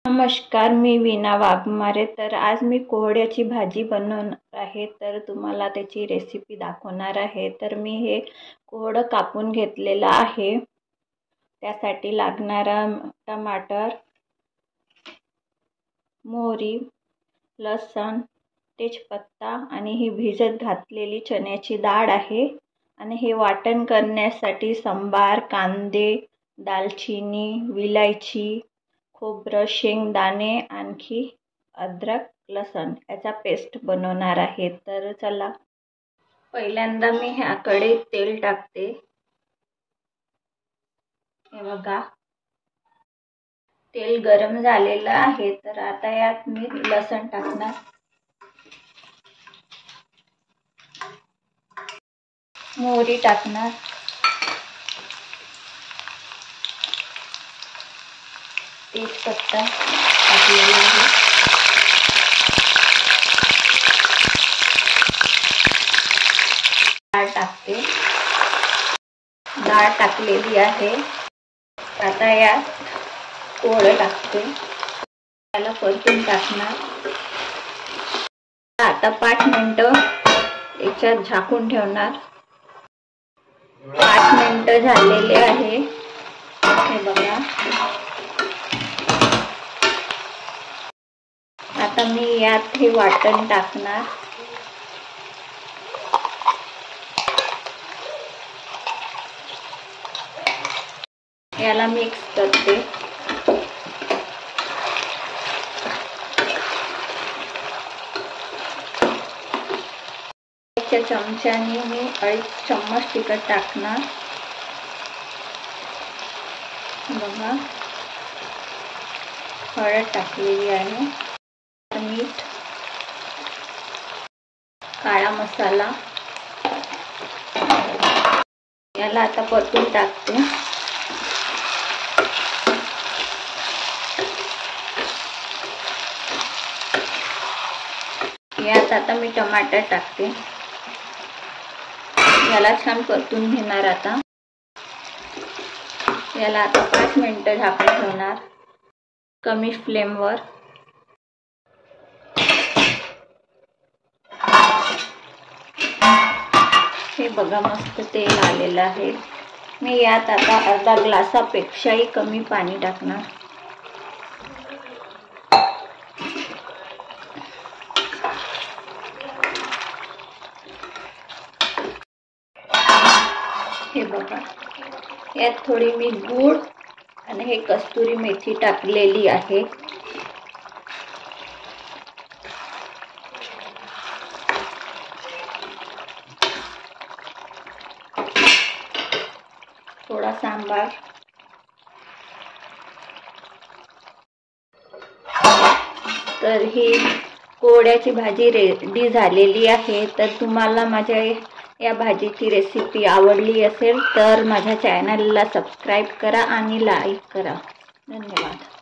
नमस्कार, मी वीणा वाघमारे. तर आज मी कोहड्याची भाजी बनवणार आहे. तर तुम्हाला त्याची रेसिपी दाखवणार आहे. तर मी हे कोहडं कापून घेतलेलं आहे. त्यासाठी लागणारा टमाटर, मोहरी, लसण, तेजपत्ता आणि ही भिजत घातलेली चण्याची डाळ आहे. आणि हे वाटण करण्यासाठी सांबार, कांदे, दालचिनी, विलायची, खोबरं, शेंगदाणे, आणखी अद्रक, लसण याचा पेस्ट बनवणार आहे. तर चला, पहिल्यांदा मी ह्या कढईत तेल टाकते. हे बघा, तेल गरम झालेलं आहे. तर आता यात मी लसण टाकणार, मोहरी टाकणार, तेजपत्ता टाकलेला आहे, डाळ टाकते. डाळ टाकलेली आहे. आता यात कोहळं टाकते. त्याला परतून टाकणार. आता 5 मिनिटं याच्यात झाकून ठेवणार. 5 मिनिटं झालेले आहे. हे बघा, आता मी यात हे वाटण टाकणार. याला मिक्स करते. चमच्याने मी 2.5 चम्मच तिखट टाकणार. बघा, हळद टाकलेली आहे, मीठ, काळा मसाला. याला आता परतून टाकते. यात आता मी टमाटर टाकते. याला छान परतून घेणार. आता याला आता 5 मिनिटं झाकून ठेवणार कमी फ्लेमवर. हे बघा, मस्त तेल आलेलं आहे. मी यात आता अर्धा ग्लासापेक्षाही कमी पाणी टाकणार. हे बघा, यात थोडी मी गूळ आणि हे कस्तुरी मेथी टाकलेली आहे. थोडा सांबार. तर ही कोहड्याची भाजी रेडी झालेली आहे. तर तुम्हाला माझ्या या भाजीची रेसिपी आवडली असेल तर माझ्या चॅनलला सबस्क्राईब करा आणि लाईक करा. धन्यवाद.